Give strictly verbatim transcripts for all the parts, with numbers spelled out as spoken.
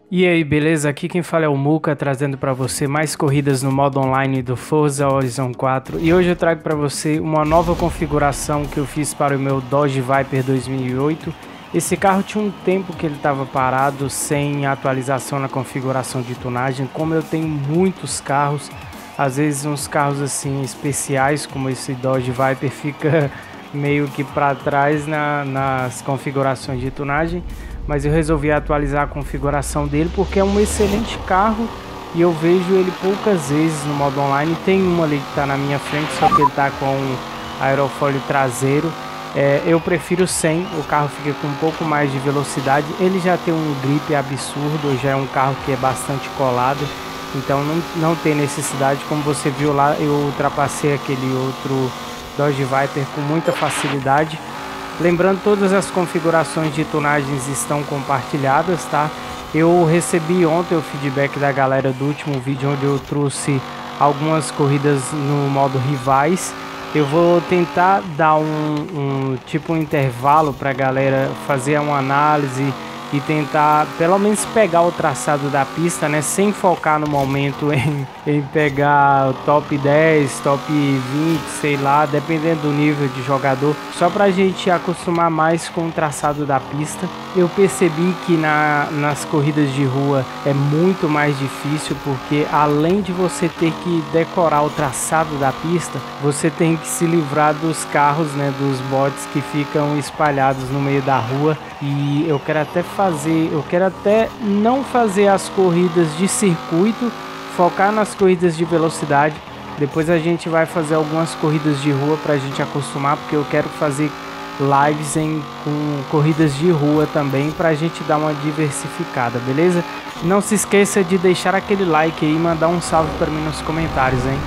E aí, beleza? Aqui quem fala é o Muka, trazendo para você mais corridas no modo online do Forza Horizon quatro. E hoje eu trago para você uma nova configuração que eu fiz para o meu Dodge Viper dois mil e oito. Esse carro tinha um tempo que ele estava parado, sem atualização na configuração de tunagem. Como eu tenho muitos carros, às vezes uns carros assim especiais, como esse Dodge Viper, fica meio que para trás na, nas configurações de tunagem. Mas eu resolvi atualizar a configuração dele porque é um excelente carro e eu vejo ele poucas vezes no modo online. Tem uma ali que está na minha frente, só que ele está com aerofólio traseiro. É, eu prefiro sem, o carro fica com um pouco mais de velocidade. Ele já tem um grip absurdo, já é um carro que é bastante colado, então não, não tem necessidade. Como você viu lá, eu ultrapassei aquele outro Dodge Viper com muita facilidade. Lembrando, todas as configurações de tunagens estão compartilhadas, tá? Eu recebi ontem o feedback da galera do último vídeo, onde eu trouxe algumas corridas no modo rivais. Eu vou tentar dar um, um tipo um intervalo para a galera fazer uma análise e tentar pelo menos pegar o traçado da pista, né? Sem focar no momento em, em pegar o top dez, top vinte, sei lá, dependendo do nível de jogador, só pra gente acostumar mais com o traçado da pista. Eu percebi que na, nas corridas de rua é muito mais difícil, porque além de você ter que decorar o traçado da pista, você tem que se livrar dos carros, né, dos bots que ficam espalhados no meio da rua. E eu quero até fazer, eu quero até não fazer as corridas de circuito, focar nas corridas de velocidade. Depois a gente vai fazer algumas corridas de rua para a gente acostumar, porque eu quero fazer lives em, com corridas de rua também, para a gente dar uma diversificada, beleza? Não se esqueça de deixar aquele like aí e mandar um salve para mim nos comentários, hein?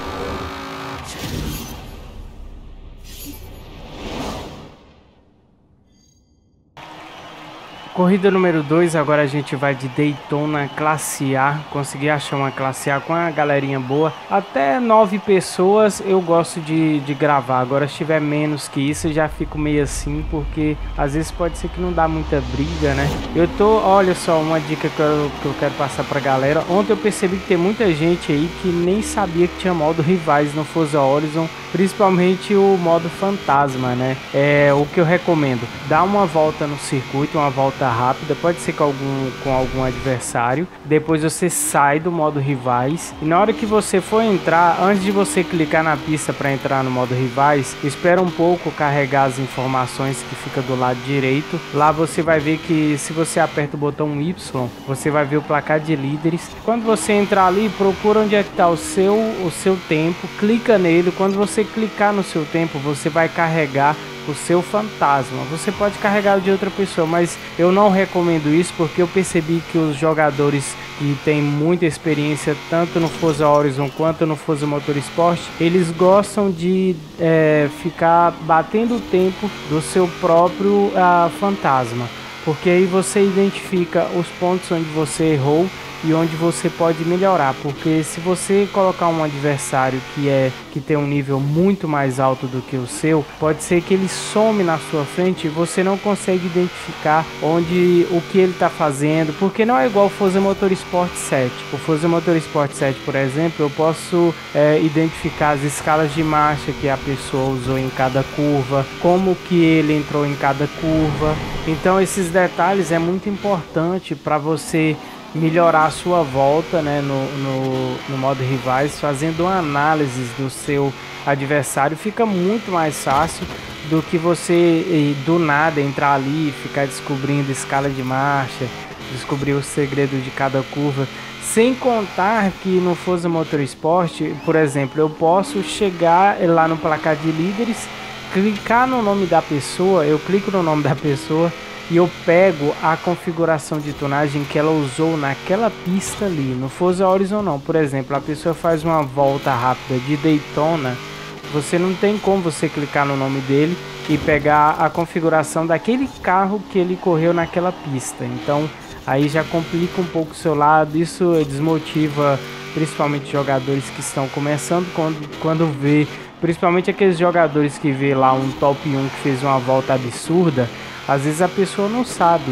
Corrida número dois, agora a gente vai de Daytona Classe A. Consegui achar uma Classe A com a galerinha boa. Até nove pessoas eu gosto de, de gravar. Agora, se tiver menos que isso, eu já fico meio assim, porque às vezes pode ser que não dá muita briga, né? Eu tô, olha só, uma dica que eu, que eu quero passar pra galera. Ontem eu percebi que tem muita gente aí que nem sabia que tinha modo rivais no Forza Horizon, principalmente o modo fantasma, né? É o que eu recomendo. Dá uma volta no circuito, uma volta rápida, pode ser com algum, com algum adversário. Depois você sai do modo rivais e na hora que você for entrar, antes de você clicar na pista para entrar no modo rivais, espera um pouco carregar as informações que fica do lado direito. Lá você vai ver que se você aperta o botão Y, você vai ver o placar de líderes. Quando você entrar ali, procura onde é que está o seu, o seu tempo, clica nele. Quando você clicar no seu tempo, você vai carregar o seu fantasma. Você pode carregar o de outra pessoa, mas eu não recomendo isso, porque eu percebi que os jogadores que têm muita experiência tanto no Forza Horizon quanto no Forza Motorsport, eles gostam de é, ficar batendo o tempo do seu próprio uh, fantasma, porque aí você identifica os pontos onde você errou e onde você pode melhorar, porque se você colocar um adversário que é que tem um nível muito mais alto do que o seu, pode ser que ele some na sua frente e você não consegue identificar onde o que ele está fazendo, porque não é igual o Forza Motorsport sete. O Forza Motorsport sete, por exemplo, eu posso é, identificar as escalas de marcha que a pessoa usou em cada curva, como que ele entrou em cada curva. Então esses detalhes é muito importante para você melhorar a sua volta, né, no, no, no modo rivais. Fazendo uma análise do seu adversário fica muito mais fácil do que você do nada entrar ali e ficar descobrindo escala de marcha, descobrir o segredo de cada curva. Sem contar que no Forza Motorsport, por exemplo, eu posso chegar lá no placar de líderes, clicar no nome da pessoa, eu clico no nome da pessoa e eu pego a configuração de tunagem que ela usou naquela pista ali. No Forza Horizon não, por exemplo, a pessoa faz uma volta rápida de Daytona, você não tem como você clicar no nome dele e pegar a configuração daquele carro que ele correu naquela pista. Então aí já complica um pouco o seu lado, isso desmotiva principalmente jogadores que estão começando, quando, quando vê, principalmente aqueles jogadores que vê lá um top um que fez uma volta absurda. Às vezes a pessoa não sabe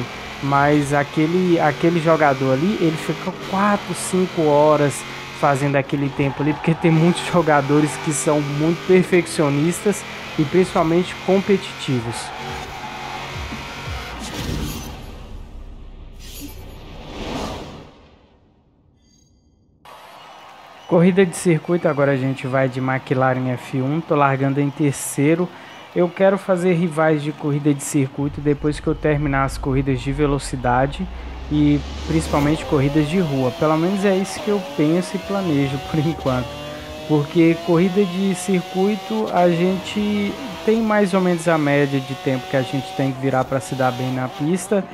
mas aquele, aquele jogador ali, ele fica quatro, cinco horas fazendo aquele tempo ali, porque tem muitos jogadores que são muito perfeccionistas e principalmente competitivos. Corrida de circuito, agora a gente vai de McLaren F um, tô largando em terceiro. Eu quero fazer rivais de corrida de circuito depois que eu terminar as corridas de velocidade e principalmente corridas de rua. Pelo menos é isso que eu penso e planejo por enquanto. Porque corrida de circuito a gente tem mais ou menos a média de tempo que a gente tem que virar para se dar bem na pista.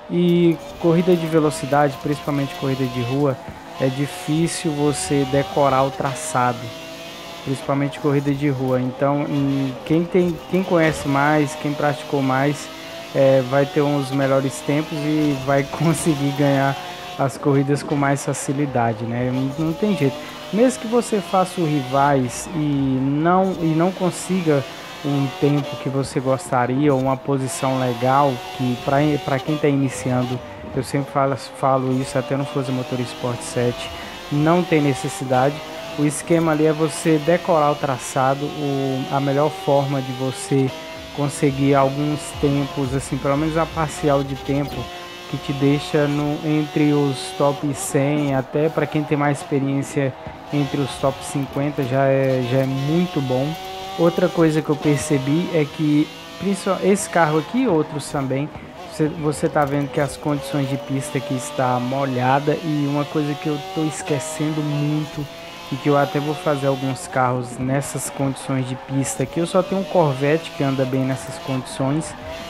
E corrida de velocidade, principalmente corrida de rua, é difícil você decorar o traçado, principalmente corrida de rua. Então, quem tem, quem conhece mais, quem praticou mais, é, vai ter uns melhores tempos e vai conseguir ganhar as corridas com mais facilidade, né? Não, não tem jeito. Mesmo que você faça o rivais e não e não consiga um tempo que você gostaria ou uma posição legal, que para quem está iniciando, eu sempre falo, falo isso até no Forza Motorsport sete, não tem necessidade. O esquema ali é você decorar o traçado, o, a melhor forma de você conseguir alguns tempos, assim, pelo menos a parcial de tempo que te deixa no, entre os top cem, até para quem tem mais experiência, entre os top cinquenta já é, já é muito bom. Outra coisa que eu percebi é que esse carro aqui e outros também, você está vendo que as condições de pista aqui está molhada, e uma coisa que eu estou esquecendo muito e que eu até vou fazer alguns carros nessas condições de pista aqui. Eu só tenho um Corvette que anda bem nessas condições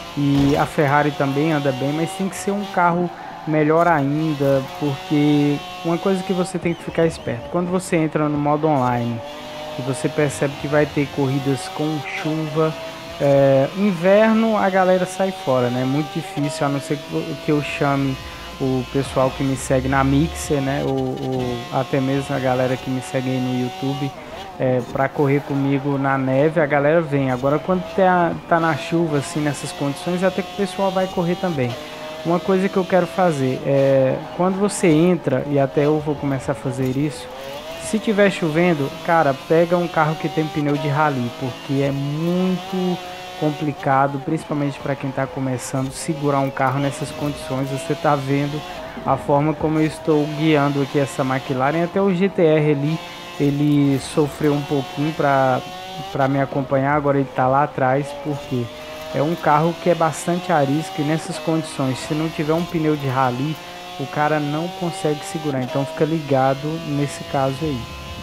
e a Ferrari também anda bem, mas tem que ser um carro melhor ainda, porque uma coisa que você tem que ficar esperto, quando você entra no modo online e você percebe que vai ter corridas com chuva, é, inverno, a galera sai fora, né? Muito difícil, a não ser que eu chame o pessoal que me segue na Mixer, né? Ou, ou até mesmo a galera que me segue aí no YouTube, é, para correr comigo na neve, a galera vem. Agora quando tá, tá na chuva, assim, nessas condições, até que o pessoal vai correr também. Uma coisa que eu quero fazer é, quando você entra, e até eu vou começar a fazer isso, se tiver chovendo, cara, pega um carro que tem pneu de rally, porque é muito complicado, principalmente para quem está começando, segurar um carro nessas condições. Você está vendo a forma como eu estou guiando aqui essa McLaren, até o G T R ali, ele sofreu um pouquinho para para me acompanhar, agora ele está lá atrás, porque é um carro que é bastante arisco e nessas condições, se não tiver um pneu de rally, o cara não consegue segurar, então fica ligado nesse caso aí.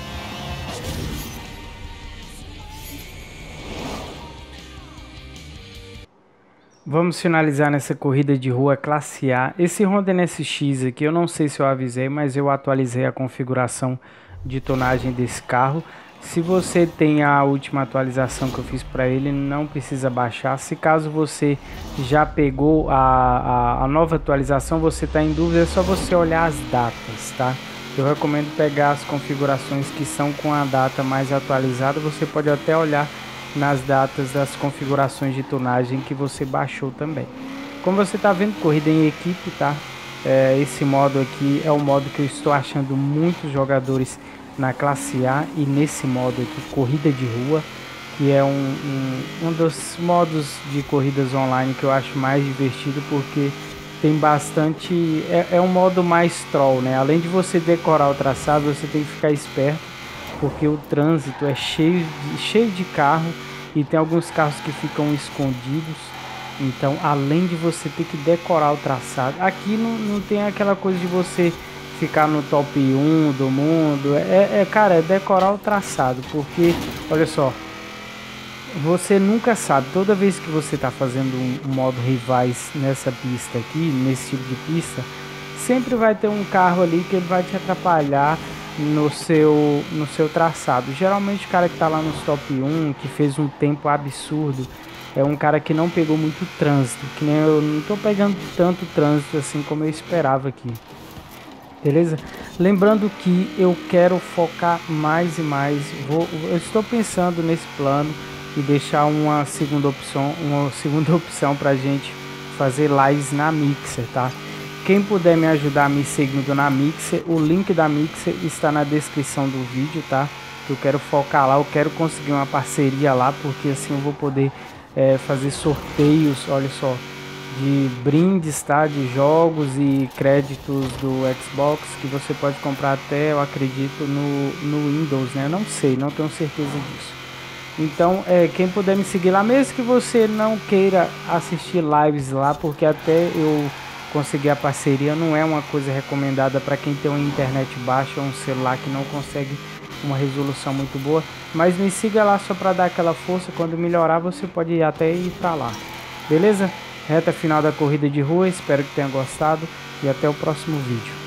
Vamos finalizar nessa corrida de rua classe A. Esse Honda N S X aqui, eu não sei se eu avisei, mas eu atualizei a configuração de tonagem desse carro. Se você tem a última atualização que eu fiz para ele, não precisa baixar. Se caso você já pegou a, a, a nova atualização, você está em dúvida, é só você olhar as datas, tá? Eu recomendo pegar as configurações que são com a data mais atualizada. Você pode até olhar nas datas das configurações de tonagem que você baixou também. Como você está vendo, corrida em equipe, tá? É, esse modo aqui é o modo que eu estou achando muitos jogadores na classe A, e nesse modo aqui, corrida de rua, que é um, um, um dos modos de corridas online que eu acho mais divertido, porque tem bastante, é, é um modo mais troll, né? Além de você decorar o traçado, você tem que ficar esperto, porque o trânsito é cheio de, cheio de carro, e tem alguns carros que ficam escondidos. Então, além de você ter que decorar o traçado, aqui não, não tem aquela coisa de você ficar no top um do mundo. É, é, cara, é decorar o traçado, porque, olha só, você nunca sabe, toda vez que você está fazendo um, um modo rivais nessa pista aqui, nesse tipo de pista, sempre vai ter um carro ali que ele vai te atrapalhar no seu, no seu traçado. Geralmente o cara que está lá nos top um, que fez um tempo absurdo, é um cara que não pegou muito trânsito, que nem eu não estou pegando tanto trânsito assim como eu esperava aqui. Beleza? Lembrando que eu quero focar mais e mais, vou, eu estou pensando nesse plano e deixar uma segunda opção, uma segunda opção para a gente fazer lives na Mixer, tá? Quem puder me ajudar me seguindo na Mixer, o link da Mixer está na descrição do vídeo, tá? Eu quero focar lá, eu quero conseguir uma parceria lá, porque assim eu vou poder é, fazer sorteios, olha só, de brindes, tá? De jogos e créditos do Xbox, que você pode comprar até, eu acredito, no, no Windows, né? Eu não sei, não tenho certeza disso. Então, é, quem puder me seguir lá, mesmo que você não queira assistir lives lá, porque até eu conseguir a parceria não é uma coisa recomendada para quem tem uma internet baixa ou um celular que não consegue uma resolução muito boa, mas me siga lá só para dar aquela força. Quando melhorar você pode até ir para lá, beleza? Reta final da corrida de rua, espero que tenha gostado e até o próximo vídeo.